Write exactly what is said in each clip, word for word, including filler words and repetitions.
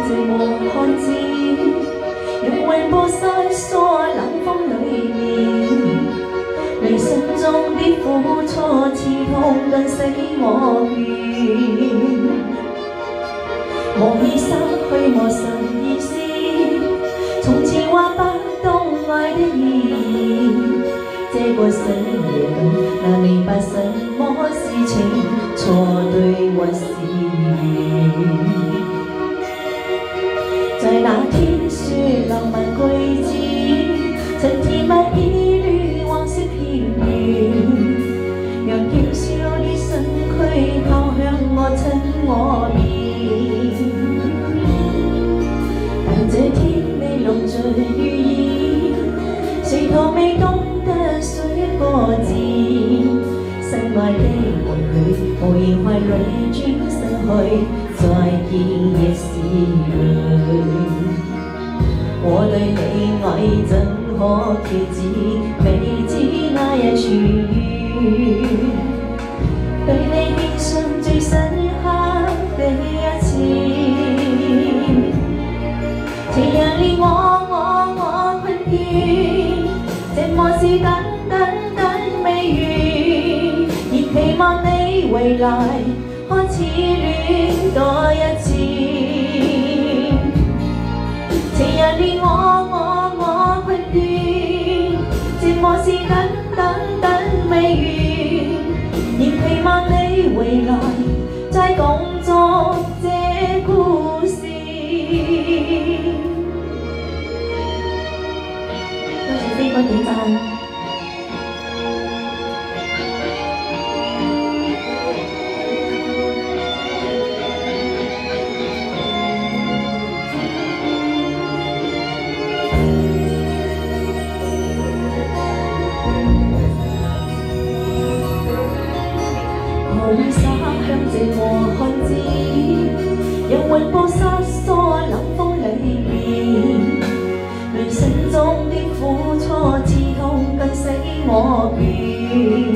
寂寞漢子，用永不篩疏冷風裏面，淚心中的苦楚刺痛更使我倦，無意失去無神意思，從前話不懂愛的意義，這個世界裏難明白什麼是情，錯對或是緣。在那天說浪漫句子，曾甜蜜一縷往事飄遠，讓嬌羞的身軀靠向我親我面。但這天你落着雨意，誰都未懂得說一個字，心愛的伴侶無言懷淚轉失去，再見亦是淚。我對你愛怎可遏止，未知那日痊癒，對你印象最深刻的一次，情人令我我我困倦，這麼是等等等未完，亦期望你未來開始戀多一次。情人令我我我困倦，寂寞是等等等未完，亦期望你未來再共作這故事。多謝飛哥點讚。好灑向寂寞漢子，讓永不失疏冷風裏面，淚心中的苦楚刺痛更使我倦，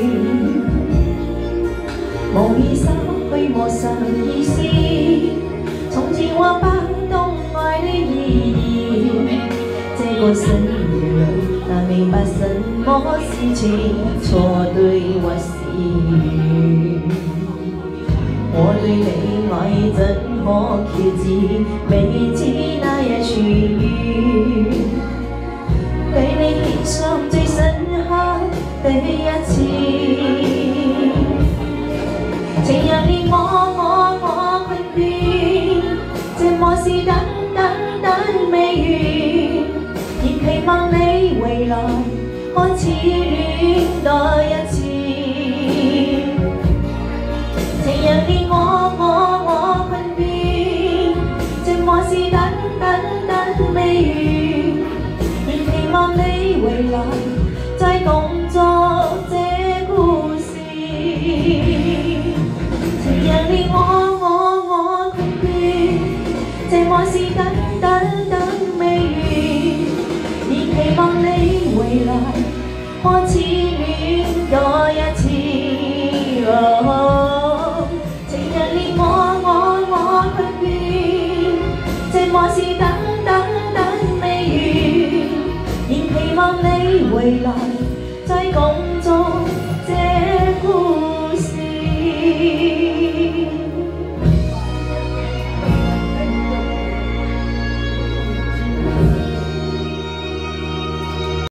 無意失去無神意思，從前話不懂愛的意義，這個世界裏難明白什麼是情，錯對或是緣。我對你愛怎可遏止，未知那日痊癒，對你印象最深刻的一次，情人令我我我困倦，這麼是等等等未完，亦期望你未來開始戀多一次。情人令我我我困倦，寂寞是等等等未完，亦期望你未來再共作這故事。情人令我我我困倦，寂寞是等等等未完，亦期望你未來開始戀多一次。哦